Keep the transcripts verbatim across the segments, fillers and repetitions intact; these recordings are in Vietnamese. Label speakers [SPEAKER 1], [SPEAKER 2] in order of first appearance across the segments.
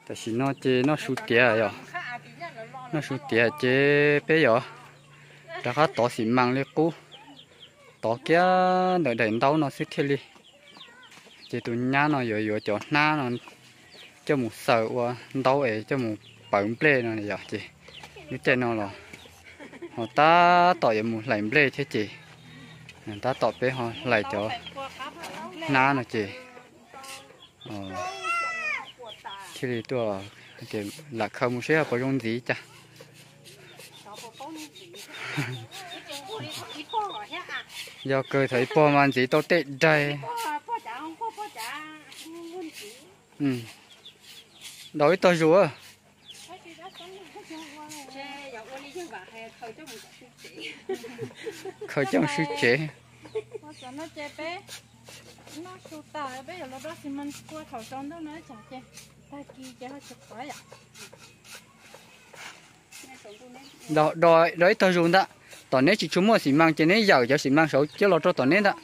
[SPEAKER 1] tại vì nó chế nó sụt tía rồi nó sụt tía chế bé rồi đã có tỏ xịn mang lên cũ tỏ kia đợi đợi đâu nó sẽ thiết đi chế tụi nhá nó rồi rồi cho na nó cho một sợ qua đâu ấy cho một bẩn ple nó này rồi chị như thế nó là họ ta tỏ vậy một lạnh ple thế chị người ta tỏ bé họ lại cho na nó chị ờ thì tôi thì là không sẽ có用gì chả do cơ thấy po man gì tôi tệ đây ừ đối tôi rùa khởi trong suy chế
[SPEAKER 2] nó sụt tà bây giờ nó đó thì mình qua thầu trong đó nó chẳng chê ta kia cho nó chụp quá à
[SPEAKER 1] đó đó đấy tôi dùng đó tao nên chỉ chúng mua xì măng trên đấy giàu cho xì măng số chứ lo cho tao nên đó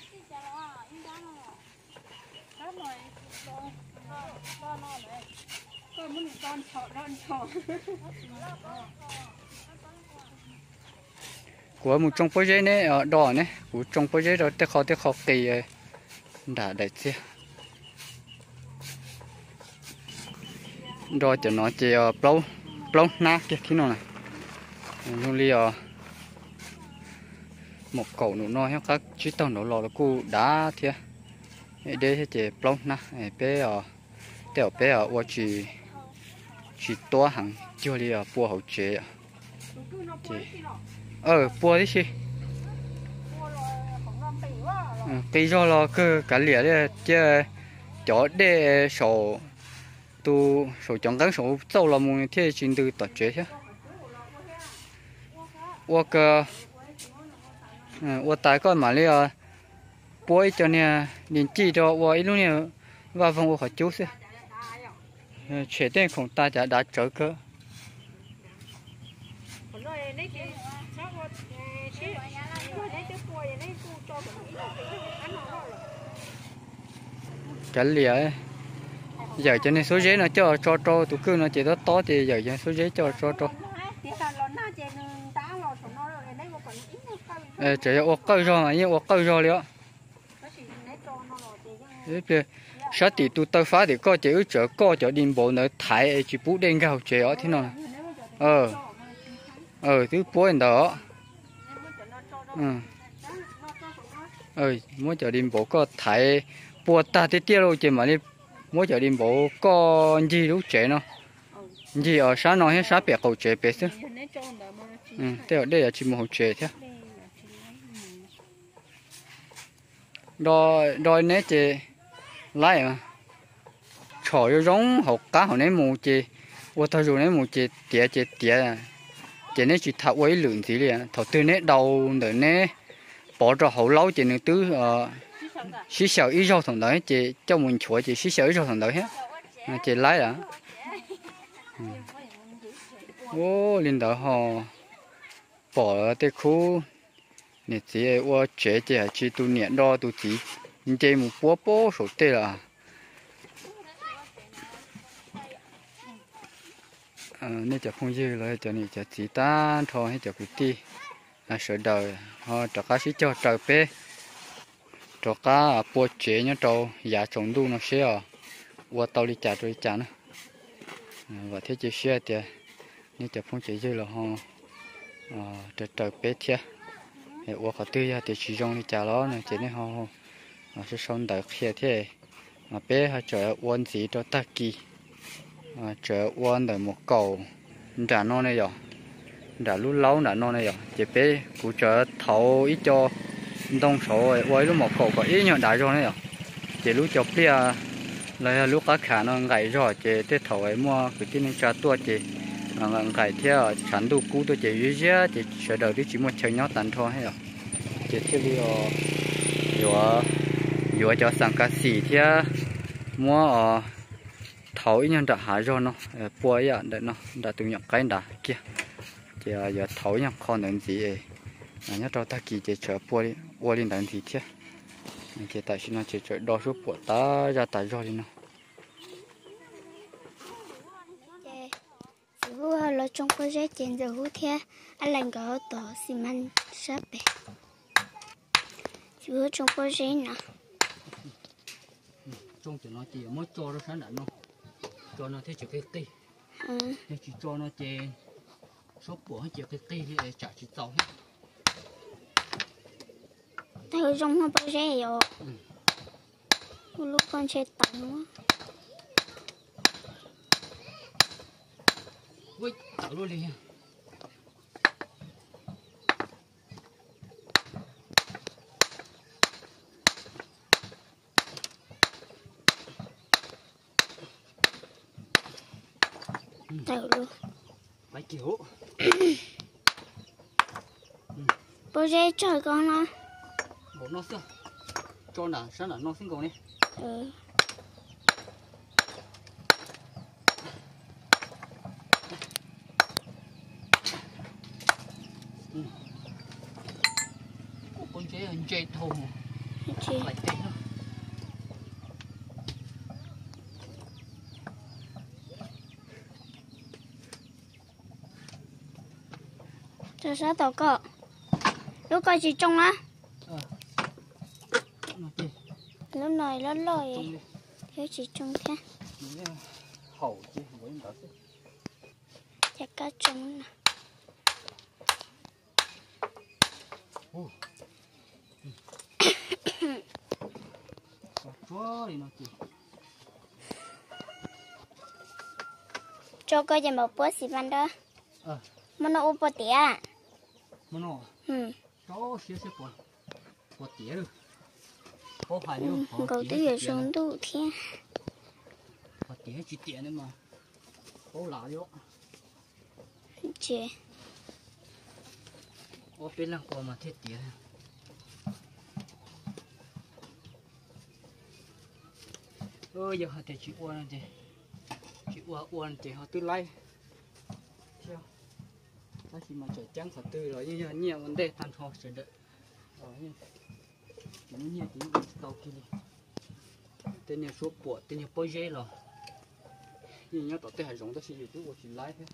[SPEAKER 1] của một trong phố giấy này ở đỏ này của trong phố giấy rồi tết khó tết khó kỳ đã để chưa rồi cho nó chỉ plau plau na kia thế nào này luôn li một cậu nó nói các chú tao nó lò là cô đá thế để chỉ plau na bé ở tiểu bé ở qua chỉ chỉ to hàng chưa li ở bùa hậu chế chỉ ờ bùa đấy chứ bây giờ là cái cái lìa đấy chứ chỗ để sổ tu sổ chọn cái sổ châu là một thế trình tự tập chế chứ我个嗯我大概买了播一张呢年纪着我一路呢外方我好就是嗯确定恐大家打折个cái lìa giờ cho nên số giấy nó cho cho cho tụi cứ nó chỉ có to thì giờ cho số giấy cho cho cho ờ chỉ có câu rồi mà nhưng câu rồi liệu thế sao thì tụi tôi phá thì có chữ chở có chở điền bộ nữa thải chỉ bút đen gạo chè ở thế nào ờ ờ thứ bốn đó ừ ờ mỗi chở điền bộ có thải bùa ta thì tiêu rồi chỉ mà đi mỗi chợ điền bộ có gì lúc trẻ nó gì ở xã nó hay xã bè cầu trẻ bè chứ ừ đây đây là chỉ một trẻ thế rồi rồi nè chị lại mà chọi giống học cá hồi nãy mù chị tôi thấy rồi nãy mù chị tía chị tía chị nãy chị thạo ấy lượng gì liền thầu từ nãy đầu nữa nè bỏ ra hậu lâu chị nữa tứ xí xào ít rau thằng đấy chị cho mình chuột chị xí xào ít rau thằng đấy hết chị lái à ô linh đạo họ bỏ cái khu nè chị ô chế chị chỉ tu niệm đo tu chỉ chị một bố bố số tê là nè chả không dư lại cho nè chả chỉ tan thôi chả cụ ti là sợ đời họ chả cá xí cho trời pe cho cá bùa chế nhá trâu giá trồng đu nó sẽ ở qua tàu đi trả rồi trả nữa và thế chỉ xe thì như chụp phong chế dư là họ trời trời bé thế thì qua cả tư thì chỉ dùng đi trả nó này chỉ nên họ họ sẽ sống đợi xe thế mà bé họ chờ uốn gì cho ta kỳ chờ uốn đợi một cầu trả nó này rồi trả lúc lâu trả nó này rồi chỉ bé cũng chờ thầu ít cho đông số với lúc một khẩu có ít nhọn đại rồi đấy ạ chỉ lúc chụp đi à là lúc cá khả nó gãy rồi chỉ tết thầu ấy mua cái tin trả tua chỉ gãy theo sản đủ cũ tôi chỉ duy nhất chỉ sợ đầu đi chỉ một chơi nhau tàn thôi hay ạ chỉ theo đi rồi rồi cho sang cá xì theo mua thầu ít nhọn đã hại rồi nó bùa vậy đấy nó đã từng nhọn cái đã kia chỉ giờ thầu nhọn con làm gì ấy nhớ cho ta kỳ chế chở bùa đi bùa đi đánh thì thế chế tại sao nó chế chở đo số bùa ta ra tại rồi đi nó
[SPEAKER 3] là trong có rễ trên giờ hú thế anh làm có tổ xi măng sáp bể chú trong có rễ nè
[SPEAKER 1] trong chỗ nó chỉ mới cho nó sáng đạn nó cho nó thấy chỉ cái cây
[SPEAKER 3] ừ
[SPEAKER 1] nhưng chỉ cho nó chỉ số của chỉ cái cây thì chả chỉ tàu hết
[SPEAKER 3] theo trong nó có rễ rồi lúc con chơi tổng
[SPEAKER 1] ui tạo luôn đi
[SPEAKER 3] tạo luôn
[SPEAKER 1] mấy kiểu
[SPEAKER 3] bố rễ trời con nó
[SPEAKER 1] bộ nó xưa cho là sáng là nó sinh còn đi
[SPEAKER 3] ừ
[SPEAKER 1] con chế anh chế thô
[SPEAKER 3] chị
[SPEAKER 1] lại tên nữa
[SPEAKER 3] cho sao tao có lúc coi chị trong á
[SPEAKER 1] ờ nó chế
[SPEAKER 3] lúc này nó lôi
[SPEAKER 1] trong đi
[SPEAKER 3] thiếu chị trong thế
[SPEAKER 1] nó hậu chứ không phải bảo
[SPEAKER 3] chắc cá trong nè
[SPEAKER 1] chúa đi nó chỉ
[SPEAKER 3] cho coi cho một bữa xí măng đó
[SPEAKER 1] ờ
[SPEAKER 3] mà nó uống bò tía
[SPEAKER 1] mà nó
[SPEAKER 3] ừ
[SPEAKER 1] cháu xíu xíu bỏ bỏ tía rồi có phải không
[SPEAKER 3] ừ cậu tới giờ xuống đủ thế
[SPEAKER 1] bỏ tía chỉ tía nữa mà có lạ vô
[SPEAKER 3] chị
[SPEAKER 1] có biết là có mà thiết tía ơi giờ họ thì chị uốn thì chị uốn uốn thì họ tự lấy chưa ta chỉ mà trời trắng họ tự rồi như nhiều vấn đề tan họ sẽ đợi rồi như chỉ muốn nhiều tí tàu kia đi tên nhà số bộ tên nhà bôi dây rồi như nhớ tao tên hải giống ta chỉ dùng cái chỉ lấy thôi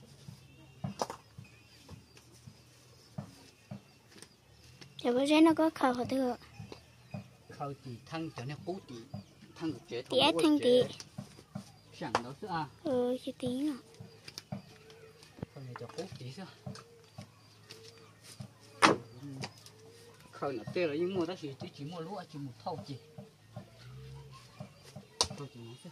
[SPEAKER 3] giờ bữa rễ nó có khẩu hả thưa
[SPEAKER 1] khâu thì thăng cho nên cố tí thăng được chế
[SPEAKER 3] tía thằng tía
[SPEAKER 1] chẳng đó chứ à
[SPEAKER 3] ừ chị tí nữa
[SPEAKER 1] không này cho cố tí chứ khâu nó tê là nhưng mua ta chỉ chỉ chỉ mua lúa chỉ một thau chỉ tôi chỉ nói chứ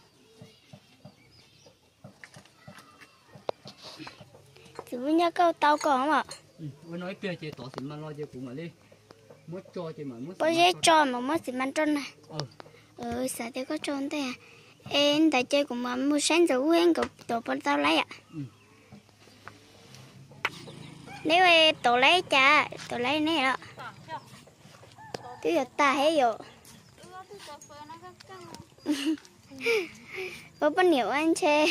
[SPEAKER 3] chị vừa nhớ câu tao có không ạ
[SPEAKER 1] ừ vừa nói kia chị tỏ xịn mà lo chị cũng mà đi muốn cho chị mà muốn
[SPEAKER 3] bữa rễ cho mà mất xí măng trôn này
[SPEAKER 1] ừ
[SPEAKER 3] ừ sao thế có trôn thế à em tại chơi cũng mà mua sáng rồi em cậu tổ bọn tao lấy ạ
[SPEAKER 1] ừ
[SPEAKER 3] nếu em tổ lấy cha tổ lấy này đó cứ giờ ta hết rồi có bao nhiêu anh chơi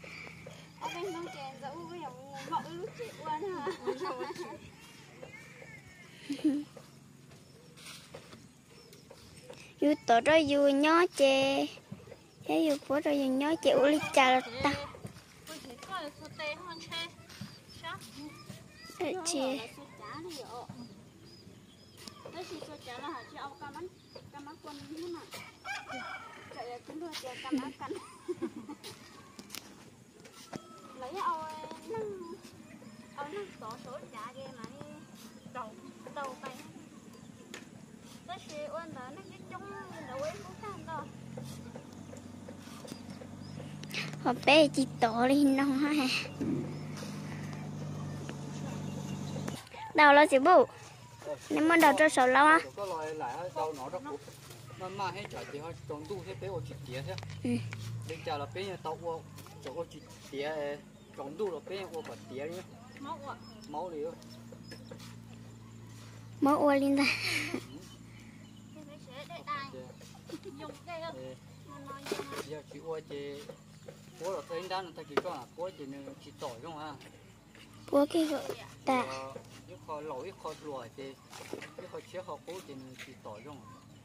[SPEAKER 3] yêu tổ đó yêu nhó chê thế yêu bố đó yêu nhó chê u li cha là ta chị
[SPEAKER 2] lấy ao nâng ao nâng tổ số trả ghê mà đi đầu đầu tay nó sẽ ôn đó nó cái chung đầu ấy cũng thằng đó
[SPEAKER 3] họ bé chị tổ đi nó ha đầu là chị bù nếu mà đầu cho sầu lâu á
[SPEAKER 1] có loại lại đâu nó đó mà mà hết trả thì họ trồng tu thế bé họ chỉ tía thế
[SPEAKER 3] ừ
[SPEAKER 1] bây giờ là bé nhà tàu qua chỗ có chỉ tía trồng tu là bé qua bật tía nhé
[SPEAKER 2] máu ạ
[SPEAKER 1] máu đi
[SPEAKER 3] mới ua lên ta
[SPEAKER 2] dùng cái
[SPEAKER 1] giờ chỉ qua chỉ bố là thấy đan ta chỉ cho là bố chỉ nên chỉ tỏi không à
[SPEAKER 3] bố cái vợ ta
[SPEAKER 1] nếu khó lẩu ít khó lùi thì nếu khó chế khó bố chỉ nên chỉ tỏi không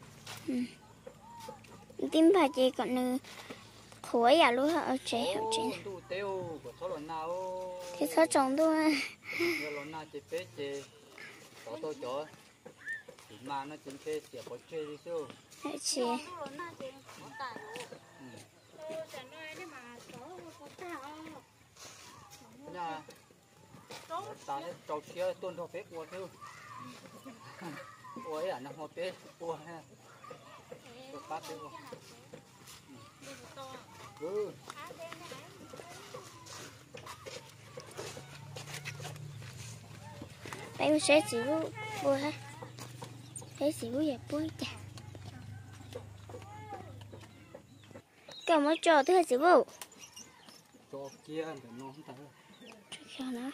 [SPEAKER 3] tim bà chị còn nữa khối à luôn ở trẻ ở trẻ
[SPEAKER 1] tu teo của số lần nào
[SPEAKER 3] thì sao trồng thôi
[SPEAKER 1] giờ lần nào chị bé chị có tôi cho chị mà nó chính thế chị có chơi đi chứ
[SPEAKER 3] chị
[SPEAKER 1] nha ta nó trâu xía tuôn cho phép qua chứ ôi à nó hoa phép qua ha tôi bắt đi qua ừ
[SPEAKER 3] bây sẽ chỉ bùa ha thấy chỉ bùa giờ bùa chả cái mới cho thứ hai chỉ bùa
[SPEAKER 1] cho kia để nó không thấy
[SPEAKER 3] cho nó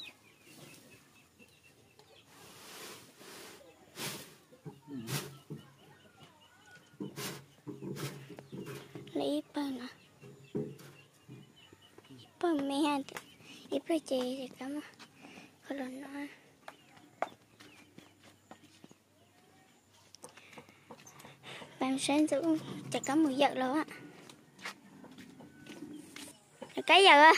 [SPEAKER 3] lấy bao nè bao mẹ hàng ít bao chè thì cảm không lần nói bạn sáng giữ chả có mùi giật đâu á cái giờ á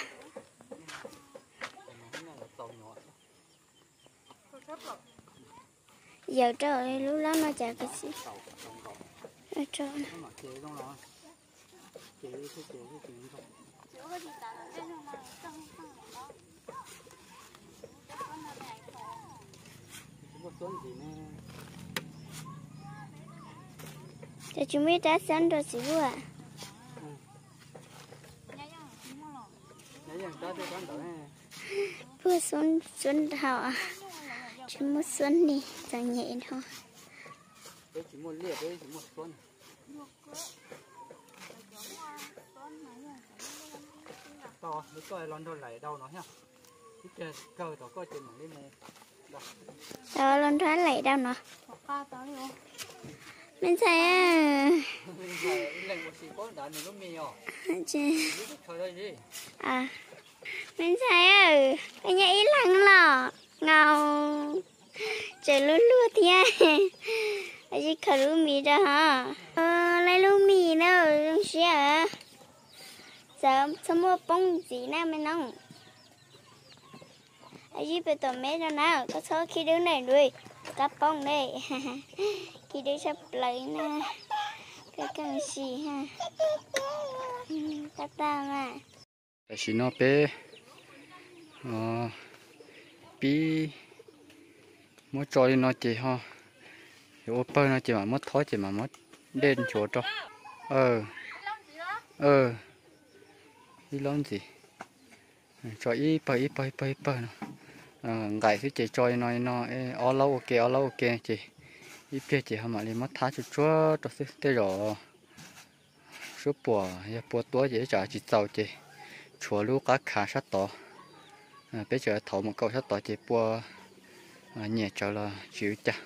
[SPEAKER 3] giờ trời lúc đó nó chả cái gì nó trời cho chúng mình đã sẵn rồi xíu à vừa xuân xuân họ chỉ một xuân đi chẳng nhẹ thôi
[SPEAKER 1] chỉ một liệt đấy chỉ một xuân to mới coi lon đôi lại đâu nó nhá cái chơi cơ tao coi trên mảng đi mù
[SPEAKER 3] đó lon thoát lại đâu nó mình thấy à à mình thấy à cái nhà ít lăng lò ngầu trời lúa lúa thì à ở đây khởi lúa mì đó hả ờ lấy lúa mì đâu không xíu giờ sao mua bông gì nào mình nông ở đây bây giờ mấy đứa nào có số khi đứng này đuôi cặp bông đây khi đứa sắp lấy nè cái cần gì ha tao tao mà
[SPEAKER 1] tại vì nó bé ờ bí mất trôi nó chỉ ha rồi bơi nó chỉ mà mất thói chỉ mà mất đen chỗ cho ờ ờ đi lon gì cho ít bơi ít bơi bơi bơi nó gãi thứ chỉ trôi nó nó ở lâu ok ở lâu ok chị ít biết chị họ mà đi mất thá chút chút cho thế thế rồi số bùa ya bùa tua dễ trả chỉ tàu chị chùa lú cá khá sát to bây giờ thầu một câu sát to chị bùa nhẹ trở là chịu chả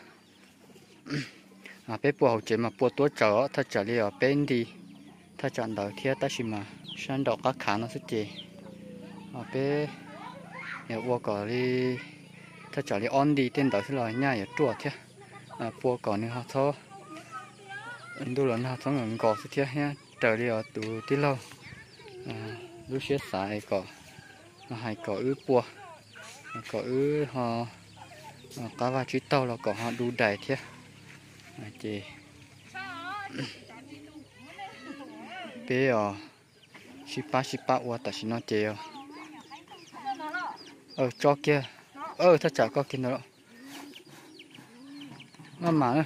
[SPEAKER 1] à bé bùa hậu chị mà bùa tua trở ta trở đi ở bên đi ta chọn đầu thiết ta chỉ mà sang đầu cá khá nó sẽ chị à bé nhà bùa cỏ đi ta trở đi on đi tên đầu thế là nha ya chùa thế à bùa cỏ này họ thô đôi lần họ thô ngẩn cỏ thế nha trở đi ở tụ tí lâu à lúc xếp xài cỏ hay cỏ ứ bùa cỏ ứ họ cá và chú tàu là cỏ họ đủ đầy thế chị bé ở shippa shippa qua tại sao nó chèo ờ cho kia ờ thật chả có kia nữa nó mà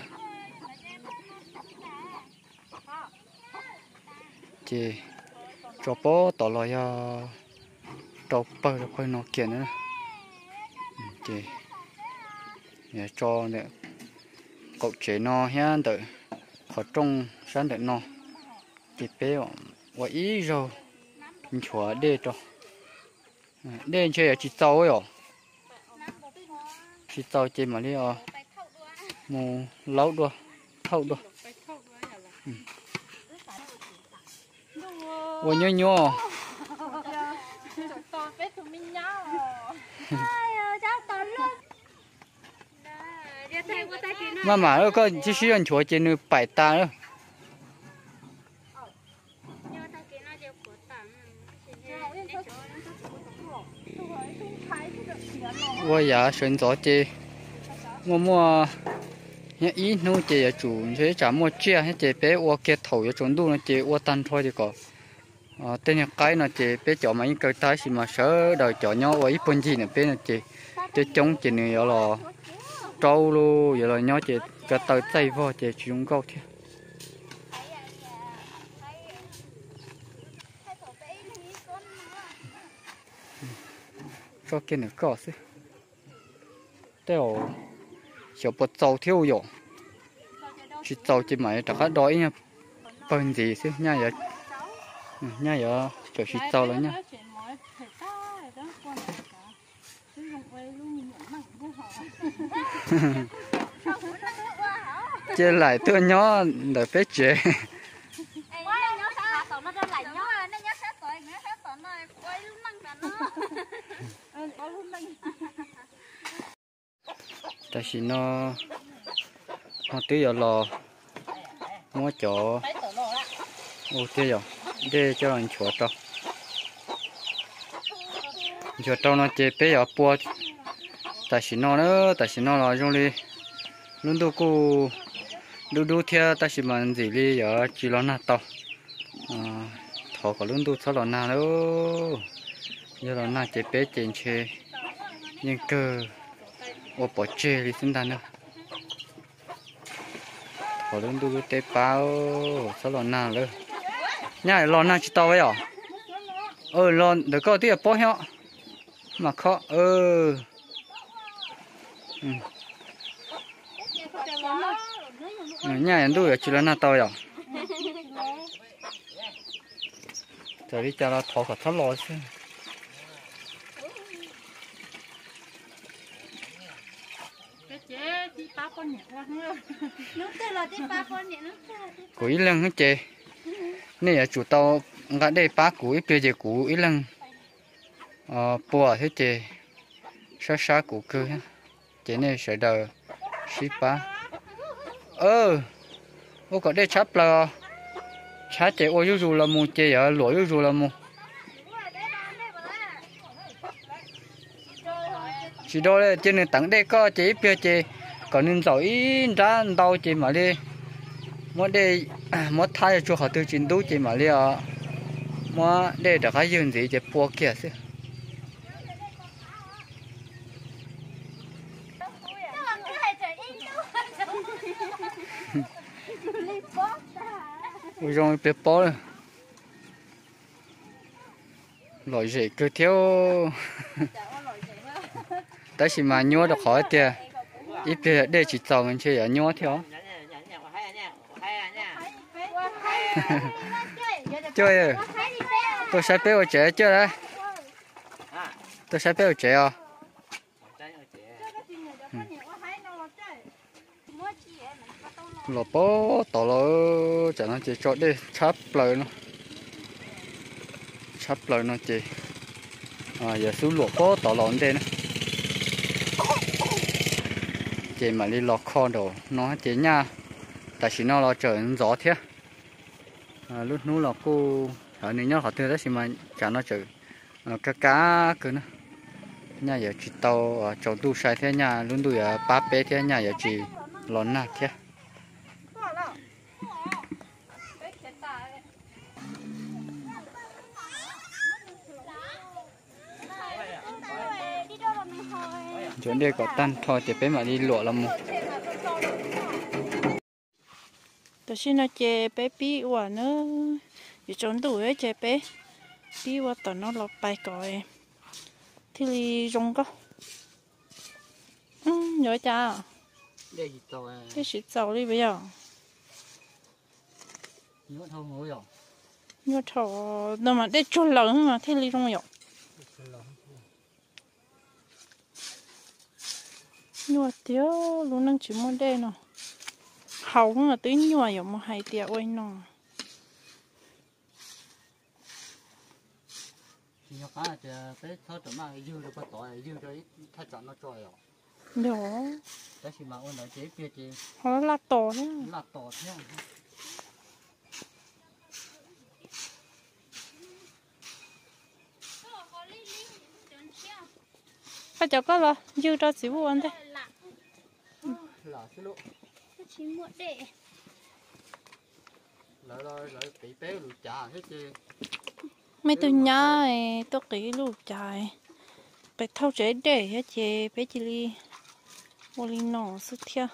[SPEAKER 1] chị cho bố tỏ lo cho cho bơ cho coi nó kia nữa chị để cho để cậu chế nó ha đợi họ trông sáng đợi nó chị bé và ý rồi mình chùa đê cho đê chơi chỉ tàu ấy chỉ tàu chơi mà đi à mù lâu đua thâu đua ôi nhớ nhớ mà mà nó có chỉ sử dụng chuột trên bảy ta nữa 我也选择这我么nhá ý nó chỉ chủ thế chả mua chia hay chỉ bé ô kia thầu cho chúng tôi nó chỉ ô tan thôi thì có tên nhà cái nó chỉ bé chọn mấy cái tay xí mà sợ đời chọn nhau ở ít phần gì nữa bé nó chỉ chỉ chống chỉ này là trâu luôn giờ là nhau chỉ cái tay tay vô chỉ chúng câu thế có cái này có chứ theo小不走跳哟，去走去买大家多呀，本地是伢也，伢也就是走了呢。这来ตัวnhỏ là phải chế. Ta chỉ nó nó tí giờ lò mua chỗ ô tí giờ để cho anh chuột cho chuột cho nó chế bé giờ bua ta chỉ nó nữa ta chỉ nó là trong đi luôn đâu cô đu đu theo ta chỉ mang gì đi giờ chỉ lo nát tao thọ có luôn đâu sao lo nát đâu giờ lo nát chế bé trên chế nhưng cơ ô bỏ chê đi xin ta nữa họ luôn đu tế bao sao lo nào nữa nhá lo nào chỉ tao vậy à ờ lo được có tí là bỏ hết mà khó ờ nhá đu là chỉ là nào tao vậy giờ đi cho nó thọ cả thọ lo chứ cúi lưng hết chị này là chủ tàu ngã đây ba cúi bây giờ cúi lưng ờ bùa hết chị sát sát cú cơ ha chị này sẽ đờ ship ba ơ ô có đây chắp là chắp chị ô dù là một chị ở lỗi dù là một chỉ đó là trên nền tảng đây có chị bây chị còn nên giỏi ra đâu chị mà đi mỗi đây mỗi thay cho họ tiêu chính đủ chị mà đi à mỗi đây đã cái gì gì chị mua kia chứ rồi bé bó rồi loại gì cứ theo tới khi mà nhua được khỏi tiền ít bây đây chỉ tàu mình chơi ở nhua theo chơi tôi sẽ bé ở trẻ chơi đấy tôi sẽ bé ở trẻ à lọ bó tỏ lọ chẳng nó chỉ cho đi chắp lời nó chắp lời nó chỉ à giờ xuống lọ bó tỏ lọ đây nè chị mà đi lọ kho đồ nó chỉ nha tại vì nó lo trời gió thế à, lúcนู้là cô ở nơi nhớ họ từ đó thì mà chả nó trời à, cá cá cứ nữa nhà giờ chỉ tàu ở chỗ tu sai thế nhà luôn đuổi ở ba bé thế nhà giờ chỉ lon nát thế chỗ đây có tan thôi thì bé mà đi lụa lắm
[SPEAKER 4] tôi xin nó chè bé bí quả nữa vì trốn tuổi ấy chè bé bí quả tao nó lọt bài còi thì li rong có ừ nhớ cha
[SPEAKER 1] đây gì tàu à
[SPEAKER 4] cái gì tàu đi bây giờ
[SPEAKER 1] nhớ thâu ngủ rồi
[SPEAKER 4] nhớ thầu đâu mà để cho lớn mà thì li rong rồi nhớ tiếc lúc năng chỉ muốn đây nè hậu là tới nhua rồi mà hay tiệt ơi nè
[SPEAKER 1] nhớ cá thì bé thâu tụi mà dư được bắt tỏi dư rồi thay chọn nó trôi rồi
[SPEAKER 4] đó
[SPEAKER 1] đấy thì mà ôn lại chế kia chị
[SPEAKER 4] họ là tổ đấy
[SPEAKER 1] là tổ thế
[SPEAKER 4] cái chỗ có lo dư cho xíu buồn thế
[SPEAKER 1] lỡ xí lụ
[SPEAKER 3] cái chỉ một để
[SPEAKER 1] lỡ rồi lỡ bị bé lụ chả hết chứ
[SPEAKER 4] mấy tôi nhá tôi kỹ lụt trời phải thâu chế để hết chị bé chị đi ô li nọ sức theo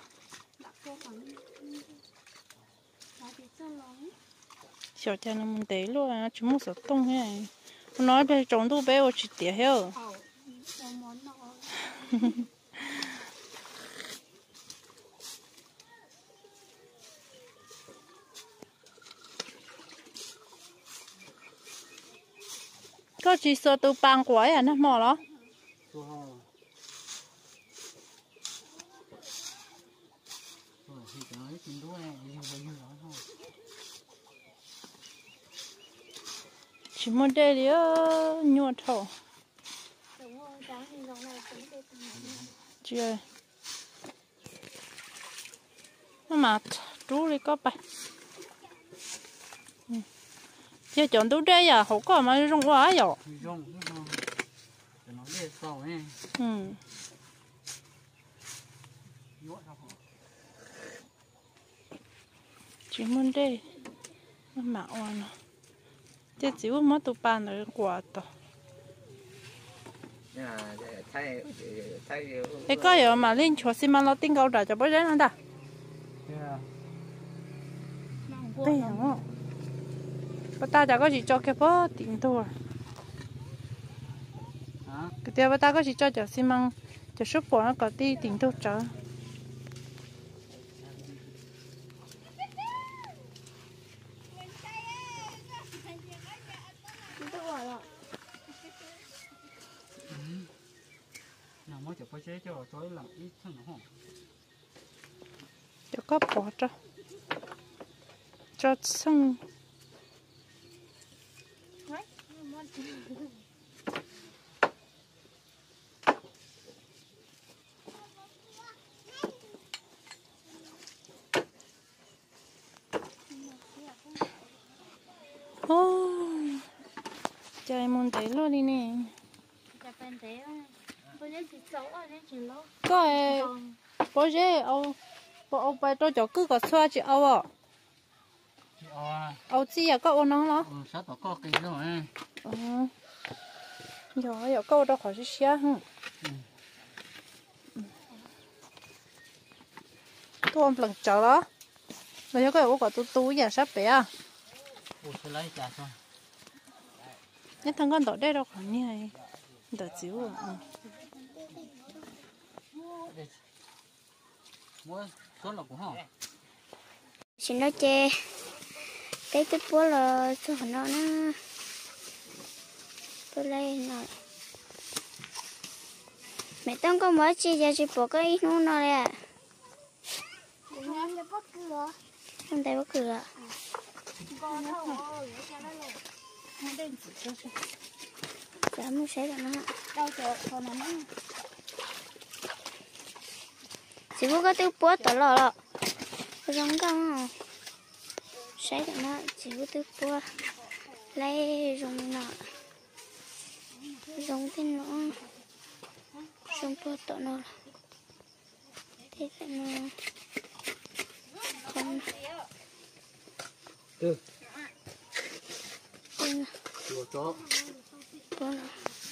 [SPEAKER 4] sợ cha nó mình để luôn à chúng muốn sợ tung thế này nói về trống tu bé ở chỉ tiếc heo có chỉ sợ tu băng quái à nó mò đó chỉ muốn để đi nhua thầu chưa mà chú đi có bài giờ chọn tú đây à hổ có mà rong quá rồi
[SPEAKER 1] rong nó để sau ấy
[SPEAKER 4] ừ chỉ muốn đây mà oan thế chỉ muốn mất tụ bàn rồi quả to cái có gì mà lên chỗ xi măng nó tinh cầu trả cho bố rắn đó đây hả bắt ta chả có gì cho cái bó tiền thôi cái tiêu bắt ta có gì cho cho xi măng cho số bỏ nó có tí tiền thôi trả
[SPEAKER 1] nào mới chụp cái chế cho tối làm ít thằng nó không
[SPEAKER 4] cho có bỏ cho cho xong ô trời muốn thấy luôn đi nè có bố dê ông bố ông bay tôi cho cứ có xoa chị ông à ông chi à có ông nó
[SPEAKER 1] ừ sao tao có cái rồi
[SPEAKER 4] ừ giờ giờ câu đâu khỏi xía hả tôi ông lần chờ đó rồi cái ông có tu tu giờ sắp bé à
[SPEAKER 1] ủa sẽ lấy trả thôi
[SPEAKER 4] nhất thằng con đỏ đây đâu khỏi như này đỏ chiếu à
[SPEAKER 1] mua số là của họ
[SPEAKER 3] xin nó chê cái tiếp bố là cho nó nó tôi lấy rồi mẹ tao có mới chi ra chỉ bỏ cái nó nó đấy à không thấy bất cứ à chả muốn xé được nó đâu chờ còn nó chỉ muốn có tiêu bố tỏ lọ lọ giống con xé được nó chỉ muốn tiêu bố lấy dùng nọ dùng thế nữa dùng bố tỏ nó thế là nó không
[SPEAKER 1] ừ
[SPEAKER 3] ừ
[SPEAKER 1] chùa chó
[SPEAKER 3] bố nó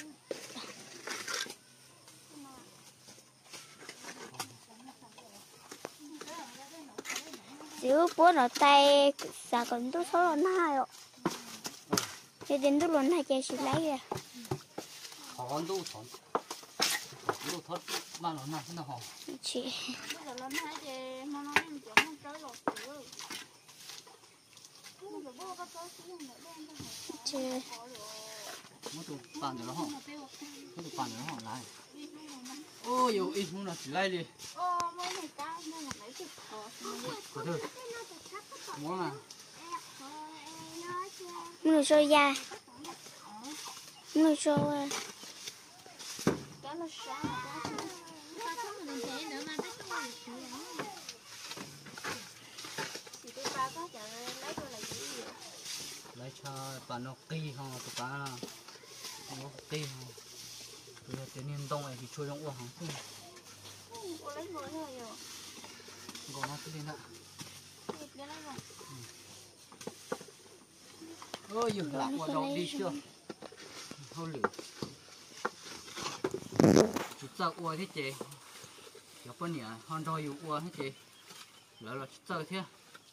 [SPEAKER 3] chứ bố nó tay xả còn tôi số lần hai rồi thì đến tôi lần hai chơi xịt lấy kìa
[SPEAKER 1] họ đâu thon đâu thon mà nó nào nó họ
[SPEAKER 3] chị chị
[SPEAKER 1] mua tụ bàn nữa họ mua tụ bàn nữa họ lại ô yêu ít muốn là chỉ lấy đi có được muốn à
[SPEAKER 3] người sôi da người sôi
[SPEAKER 1] lấy cho bà nó kỳ không tụ cá nó kỳ không rồi thế nên đông này thì chui trong uổng không chứ
[SPEAKER 2] Ủa lấy ngồi thôi rồi.
[SPEAKER 1] còn nó cứ đi nữa
[SPEAKER 2] Nhịp lên lấy ngồi.
[SPEAKER 1] ôi dừng lại qua đâu đi chưa thôi lử chút sao ua thế chị giờ con nhỉ hòn đôiอยู่ua thế chị lỡ là chút sao thế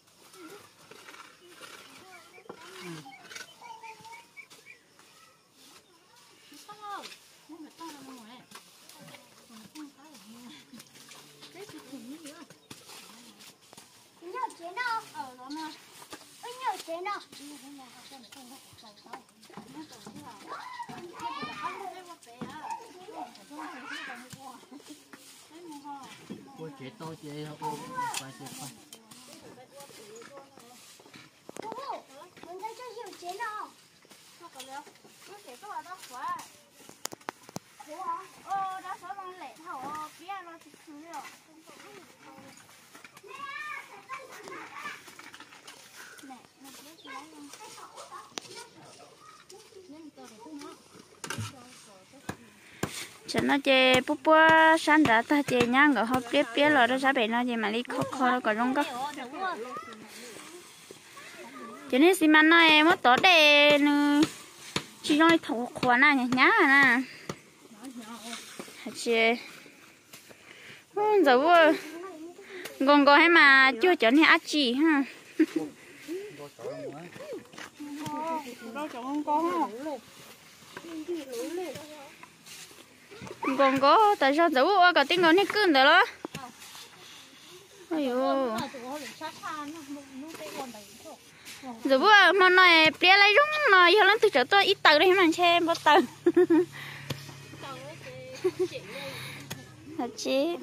[SPEAKER 3] nhớ chế đâu ở đó mà ơi nhớ chế đâu
[SPEAKER 1] ua chế to chế ôm phải chế phải
[SPEAKER 3] bố mình đây cho hiểu chế đâu
[SPEAKER 2] Nó còn đâu? Nó sẽ có ở đó khóa. Ủa? Ờ, đã xóa bằng lệ thảo ờ, phía nó thì thứ rồi. Nè, nó biết gì đấy không?
[SPEAKER 3] cho nó chơi búp búp sáng ra ta chơi nhá ngỡ hộp tiếp tiếp rồi đó sao bị nó chơi mà đi khó khó nó còn rong có cho nên xí mà nói mất tốt để chỉ nói thủ khoản này nhá nè chơi giờ còn có hay mà chưa chọn hay chi ha
[SPEAKER 4] đâu chọn con không
[SPEAKER 3] còn có tại sao dấu có tiếng ngon hết cơn rồi đó ôi dồi giờ bữa mà nói bia lấy rung mà giờ lần từ chỗ tôi ít tờ đây mà xem bao tờ thật chứ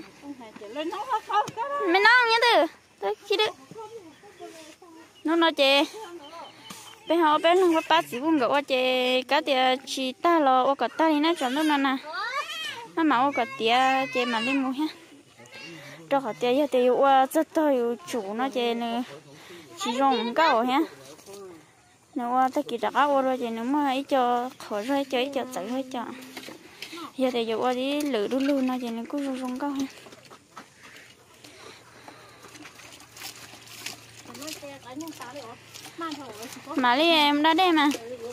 [SPEAKER 3] mình nói nhá từ tới khi được nó nói chè bên họ bên họ bắt chỉ buông gạo chè cá tiệt chỉ ta lo ô cả ta đi nói chọn nó nè nó mà ô cả tiệt chè mà lên mua ha cho cả tiệt giờ tiệt ô rất to yêu chủ nó chè nữa chỉ dùng gạo ha nó ta kỳ đặc ô rồi chè nó mà ít cho khỏi rồi cho ít cho tự hết cho giờ tiệt ô đi lử đu luôn nó chè nó cứ dùng gạo ha mà đi em đã đây mà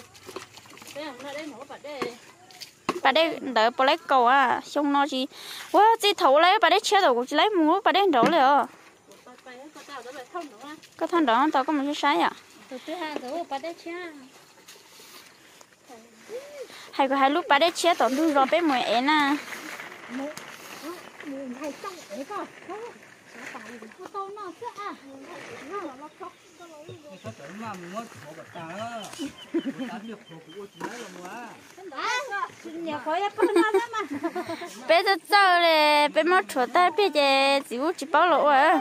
[SPEAKER 3] bà đây đợi bà lấy cầu à xong nó chỉ quá chỉ thấu lấy bà đây chia đầu chỉ lấy mua bà đây đổเลยcó thằng đó tao có một cái sai à hay có hai lúc bà đây chia tao đưa rồi bé mồi én à bé tôi chơi này bé mất chuột ta bé chơi chỉ uống chỉ bao lỗ à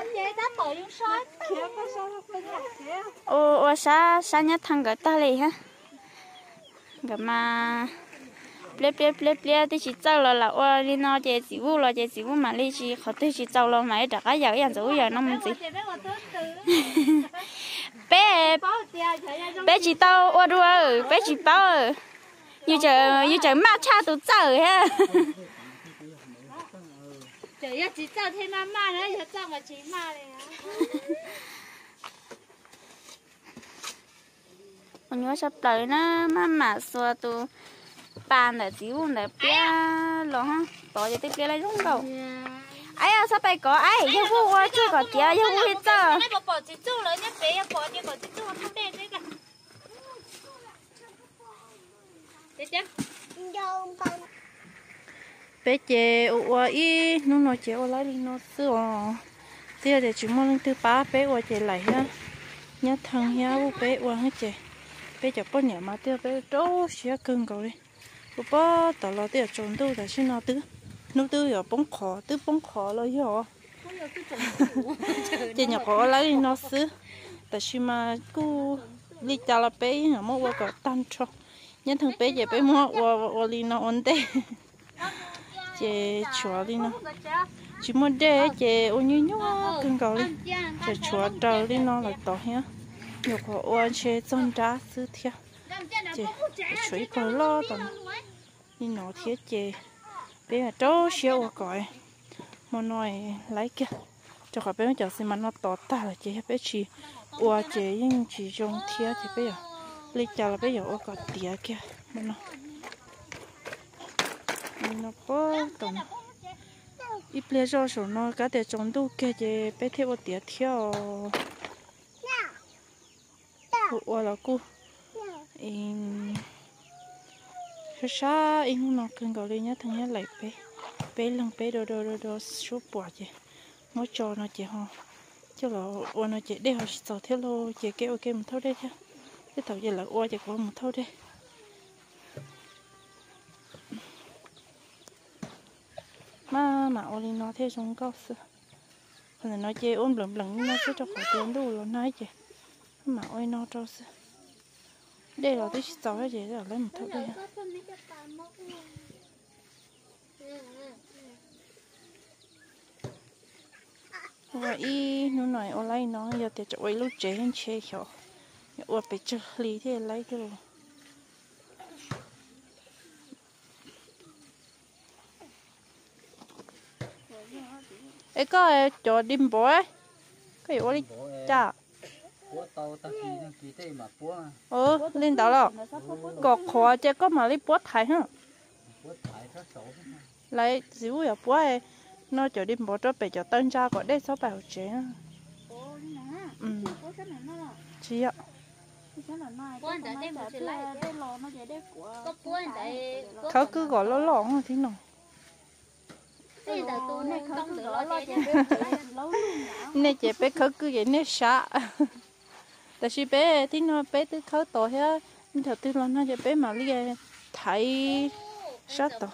[SPEAKER 3] ô ô sa sa nhát thằng cái ta này ha cái mà ple ple ple ple thì chỉ chơi là là ô đi nó chơi chỉ uống là chơi chỉ uống mà đi chỉ họ tôi chỉ chơi là mà đã cái giờ cái giờ giờ nó mình gì bé bé chỉ tao ô đua bé chỉ bao như chờ như chờ ma cha tụi chờ ha
[SPEAKER 2] Trời ơi, chỉ chờ thêm mama nữa, giờ chờ mà chỉ ma này á.
[SPEAKER 3] Mình nhớ sắp tới nó mama xua tụ bàn để xíu để bé lo ha, bỏ cho tiếp bé lấy rung cầu. Ai à sắp bay có ai, yêu vui quá chưa có tiếc yêu vui hết giờ.
[SPEAKER 2] Này bỏ bỏ chỉ chú rồi nhá, bé bỏ đi bỏ chỉ chú không đen đấy cả. Chết chứ?
[SPEAKER 4] bé chè ô ý nó nói chè ô lấy đi nó sữa tiếc để chúng mình từ ba bé ô chè lại ha nhá thằng nhá ô bé ô hết chè bé chả bao nhiêu mà tiếc bé trâu xía cưng cầu đi ô ba tao lo tiếc trốn đâu để xin nó tứ nó tứ ở bông khó tứ bông khó lo hiểu chè nhỏ khó lấy đi nó sữa tại xin mà cứ đi chả là bé ở mỗi ô có tan cho nhá thằng bé chè bé mua ô ô đi nó ổn định chè chua đi nó chỉ muốn để chè ô như nhua cưng cầu đi chè chua trâu đi nó là to ha nhiều khó ô chè tròn đá sứ thiệt chè chuối bò lo tao đi nó thiệt chè bé là trâu xéo ở cõi mà nói lấy kia cho khỏi bé giờ xin mà nó to ta là chị bé chỉ ua chị nhưng chỉ dùng thia thì bé giờ lấy chả là bé giờ ở cõi tía kia mà nó nó bớt tầm ít lẽ do số nó cả để trồng đủ kia chị bé theo tía theo ua là cô in sa in nó cần gọi lên nhá thằng nhá lại bé bé lần bé đồ đồ đồ đồ số bỏ chị mỗi trò nó chị ho chứ là ua nó chị để họ sợ theo lô chị kéo ok một thâu đây chứ cái thầu gì là ua chị có một thâu đây mà mà ua nó theo trong cao su còn nó chị ôm lửng lửng nó sẽ cho khỏi tiền đủ rồi nói chị mà ua nó cho su đây là cái sợ cái gì đó lấy một thâu đây rồi y nó nói ở lấy nó giờ thì cho lúc trẻ hơn chơi hiểu ở bị chơi lý thì lấy cái rồi ấy có cho đêm bò ấy cái ở đi cha ờ lên đó rồi cọt khóa chứ có mà lấy bó thái hả lấy xíu ở bó ấy nó cho đêm bò cho bé cho tân cha có đây sáu bảo chế ừ chị ạเขาcứ gọi nó lỏng rồi thế nào nè chị béเขาcứ vậy nè sợ tại vì bé thì nó bé từเขาto hết nhưng thật từ nó chị bé mà đi thấy sát to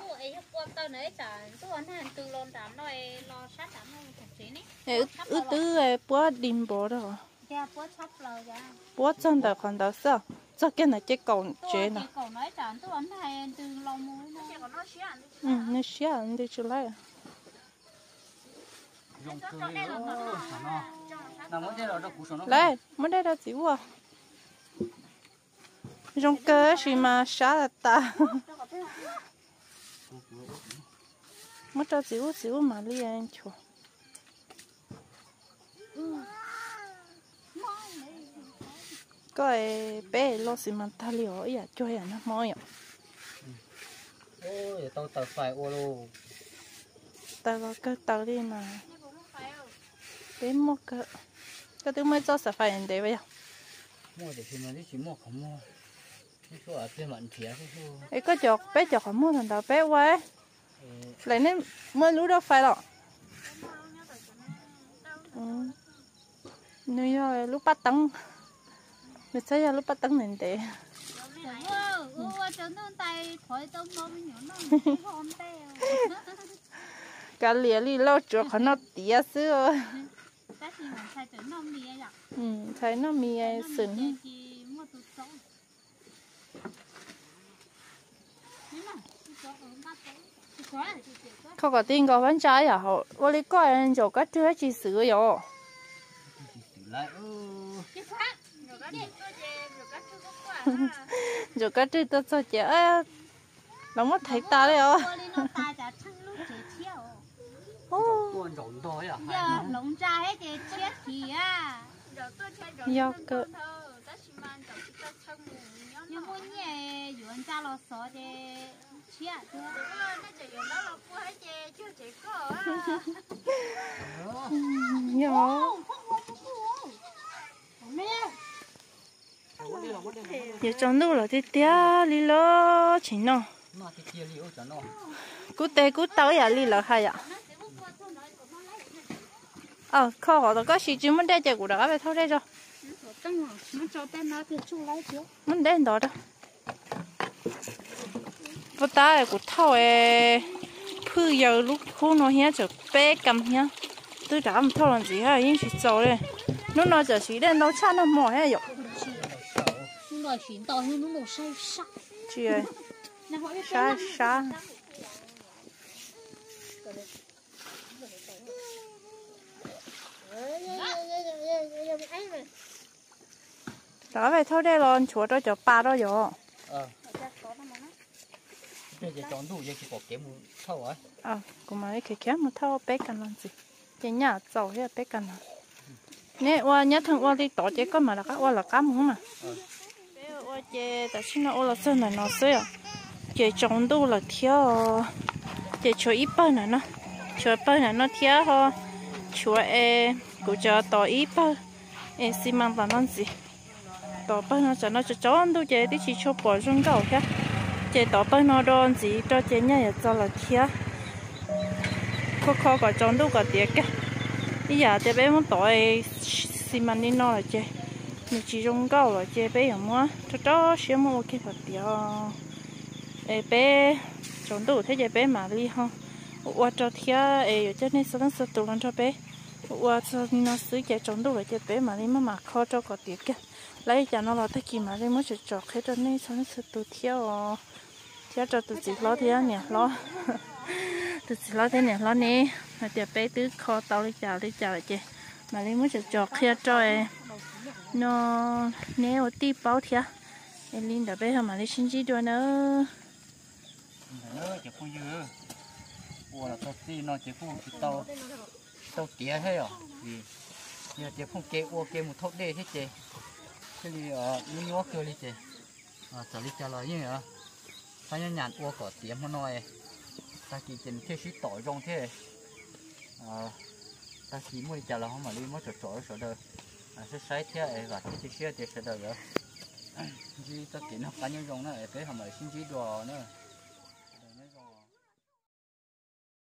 [SPEAKER 4] ư tư bữa đêm bò đó bữa chân đó còn đó sao cho cái này cái cầu chế nè ừ nó xé anh đi chơi lại lấy mới đây là chịu à trong cơ gì mà xá là ta mất cho chịu chịu mà đi anh chùa coi bé lo xí mà ta liều ấy à chơi à nó mỏi à
[SPEAKER 1] ôi tao tao phải ô lô
[SPEAKER 4] tao có cái tao đi mà bé mua cái cái thứ mới cho sẽ phải anh đấy bây giờ
[SPEAKER 1] mua để thì mình chỉ mua không mua cái số ở bên mặn thiệt cái số
[SPEAKER 4] ấy có chọc bé chọc không mua thằng đó bé quá lại nên mới lú đâu phải đâu nếu như lúc bắt tấn mình thấy lúc bắt tấn nên thế cả lìa lì lâu chuột họ nó tía xưa ừ thấy nó mì sừng không có tin có bán trái à họ có lý coi anh cho các thứ chỉ sửa rồi rồi các thứ tôi cho chị ơi nó mất thấy ta đấy không
[SPEAKER 1] buồn rộn thôi à
[SPEAKER 2] giờ lồng ra hết thì chết thì à
[SPEAKER 4] do cơ
[SPEAKER 2] nhưng mà nhẹ yuan ra lo sợ thì chết chứ nó chỉ yuan đó là cô hết chứ chưa chỉ có
[SPEAKER 4] do giờ trong đâu là thì tia li lo chỉ nó cú tê cú tới à li là hay à ờ kho họ đó có gì chứ muốn đây chơi của đó phải thôi đây rồi muốn đây đó đó bữa ta của thâu ấy phư giờ lúc khu nó hết cho bé cầm nhá tôi đã không thâu làm gì hết nhưng chỉ cho đây nó nói giờ chỉ đây nó chăn nó mỏi hay vậy
[SPEAKER 2] nó chuyển tàu nhưng nó sai sắc
[SPEAKER 4] chị ơi sai sai đó vậy thôi đây rồi chúa cho cho ba đó rồi
[SPEAKER 1] cái gì chọn đủ vậy chỉ có kiếm một thâu ấy
[SPEAKER 4] à cũng mà cái kia một thâu bé cần làm gì cái nhà giàu hay bé cần làm nè qua nhớ thằng qua đi tỏ chế có mà là cá qua là cá muốn mà bé qua chế tại sao nó là sơn này nó xưa chế trồng đủ là thiếu chế cho ít bao này nó cho bao này nó thiếu ho cho e cũng cho tỏ ít bao e xi măng là nó gì tỏ bao nó cho nó cho tròn đủ chế đi chỉ cho bỏ rong gạo khác chế tỏ bao nó đòn gì cho chế nhà cho là thiếu khó khó có trồng đủ có tiền cái bây giờ chế bé muốn tỏi xi măng đi nó là chế mình chỉ rong gạo là chế bé ở mua cho cho xíu mua cái vật tiền ê bé trồng đủ thế chế bé mà đi không qua cho thia ê cho nên sao sao tụi nó cho bé qua cho nó xử chế trồng đủ là chế bé mà đi mà mà khó cho có tiền cái lấy cho nó là thế gì mà đi mới chụp chọc hết cho nên sao nó sẽ tụi thia thia cho tụi chị lo thia nè lo tụi chị lo thế nè lo nè là chế bé tứ kho tao đi chào đi chào chị mà đi mới chụp chọc hết cho em nó nếu tí bao thia em linh đã bé mà đi xin chỉ đôi nữa
[SPEAKER 1] nữa chỉ không dư ủa là tao xí nó chỉ không chỉ tao tao tía hết à vì giờ chỉ không kê ủa kê một thốt đê hết chị cái gì ở những nhóc kia đi chị à xử lý cho là như vậy sao nhàn nhàn ủa có tía mà nói ta chỉ cần thế sĩ tỏi rong thế à ta chỉ mua chả là không mà đi mới trộn trộn sợ đời à sẽ sai thế và thế thì sẽ thì sẽ đời rồi vì ta kiến học cá nhân rong nữa bé không phải xin chỉ đồ nữa